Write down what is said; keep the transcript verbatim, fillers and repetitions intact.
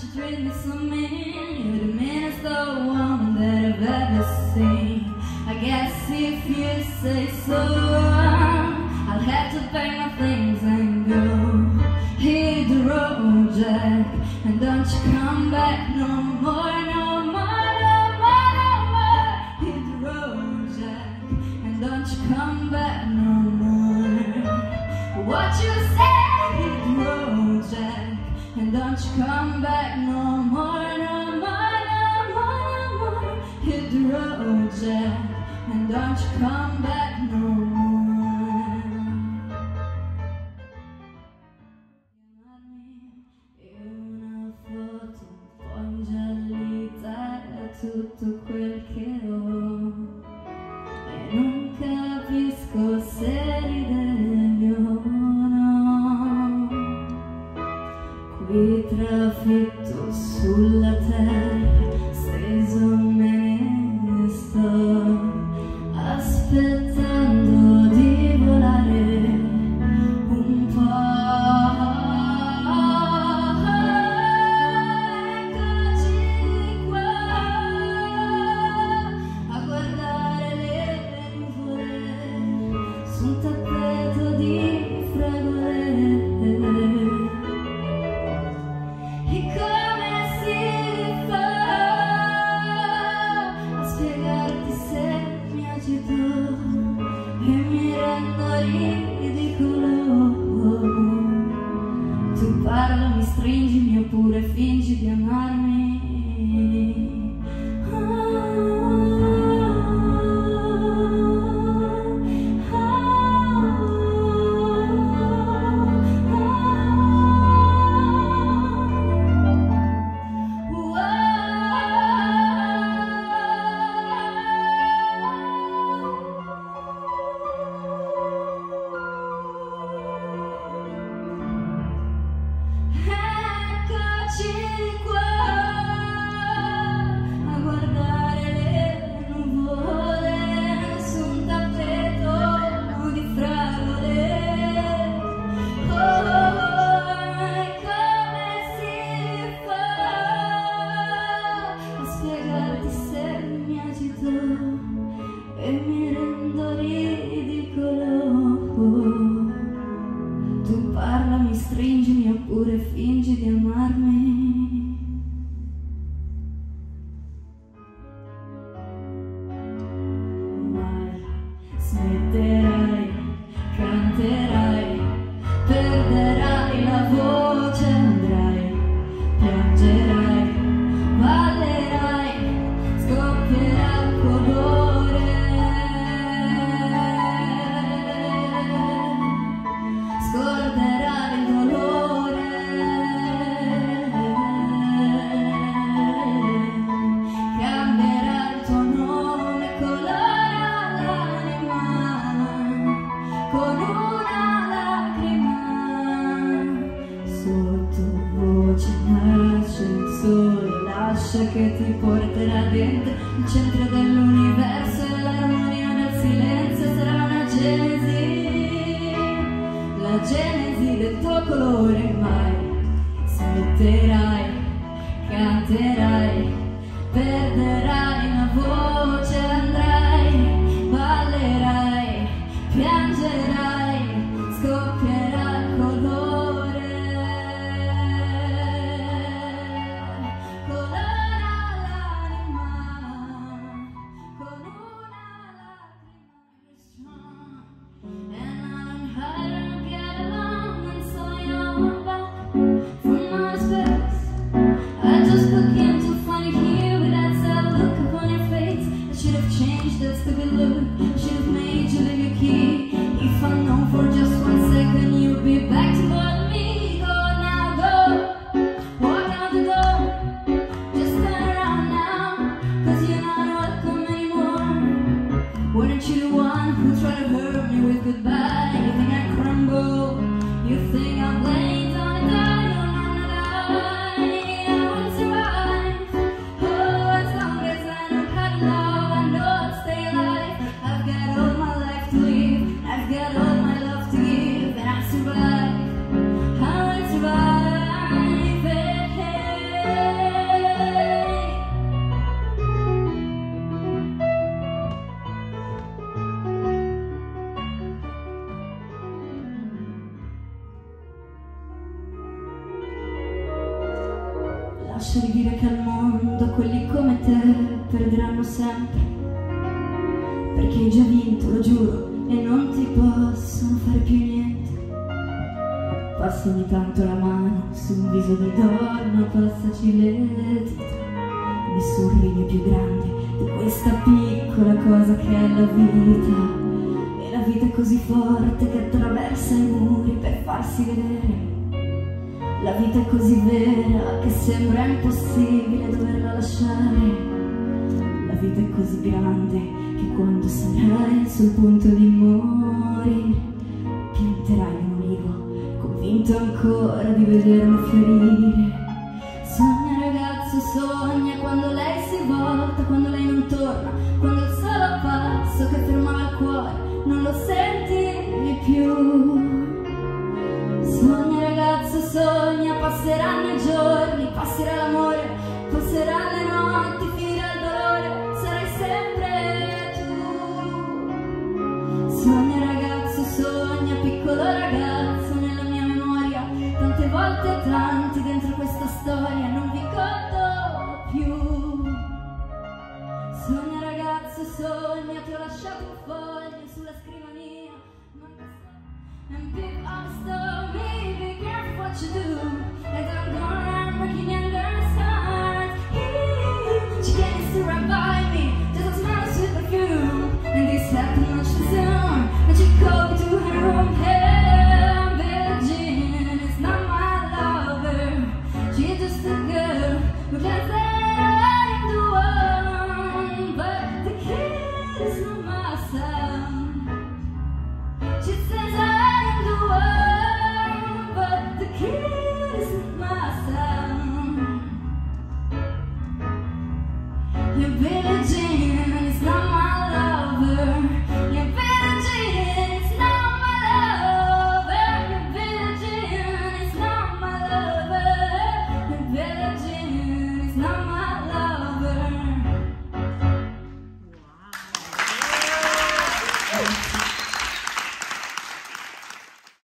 you treat me so mean. You're the meanest old woman that I've ever seen. I guess if you say so, I'll have to pack my things and go. Hit the road, Jack, and don't you come back no more, no more, no more, no more. Hit the road, Jack, and don't you come back no more. What you say? Hit the road, Jack, and don't you come back no more, no more, no more, no more. Hit the road, Jack, and don't you come back no more. Tutto quel che ho e non capisco se ridere o no. Qui trafitto sulla terra, steso me ne sto, aspettando di volare un po'. Un tappeto di fragole. E come si fa a spiegarti se mi agito e mi rendo ridicolo? Tu parla, mi stringimi oppure fingi di amarmi. E mi rendo ridicolo. Tu parla, mi stringimi oppure fingi di amarmi. Mai smetterai, canterai, perderai la voce, andrai, piangerai, ballerai, scoppierà il colore. Scorderai il dolore, cambierai il tuo nome, colora l'anima con una lacrima. Sottovoce nasce il sole, lascia che ti porterà dentro il centro dell'universo e l'armonia del silenzio sarà una genesi, la genesi del tuo colore. Mai smetterai, canterai, perderai la voce, andrai, ballerai, piangerai, scoppierà il colore, colora l'anima con una lacrima. And I'm hard to get along, and so you're back from my space. I just began to find you here with that sad look upon your face. I should have changed that stupid look, should have made you leave your key. If I know for just one second you'll be back to bother me. Go now, go, walk out the door, just turn around now, cause you're not welcome anymore. Weren't you the one who tried to hurt me with goodbye? You think I crumble, you think I'm laying down and die. No, no, no, die, I won't survive. Oh, as long as I know how to love, I know I'll stay alive. I've got all my life to live, I've got all my love to give, and I survive, I will survive, hey, hey. lasciali dire che al mondo quelli come te perderanno sempre, perché hai già vinto, lo giuro, e non ti possono fare più niente. Passa ogni tanto la mano su un viso di donna, passaci le dita nei sorrisi più grandi di questa piccola cosa che è la vita. E la vita è così forte che attraversa i muri per farsi vedere. La vita è così vera che sembra impossibile doverla lasciare. La vita è così grande che quando sarai sul punto di morire pianterai un ulivo, convinto ancora di vederlo fiorire. Sogna ragazzo, sogna quando lei si volta, quando lei non torna, quando il solo passo che fermava il cuore non lo senti più. Sogna ragazzo, sogna, passeranno i giorni, passerà l'amore, passeranno le notti, finirà il dolore, sarai sempre tu. Sogna ragazzo, sogna, piccolo ragazzo nella mia memoria, tante volte tanti dentro questa storia non vi conto più. Sogna ragazzo, sogna, ti ho lasciato un foglio sulla scrivania, and people always told me, be careful what you do, and I'm going around breaking younger stars. She came to right by me, just a smile of sweet perfume, and this happened much too soon, and she called me to her room. Hey, Billie Jean is not my lover, she's just a girl who glanced at the one, but the kid is not my son. She says I am the one, but the kid is not my son. And Billie Jean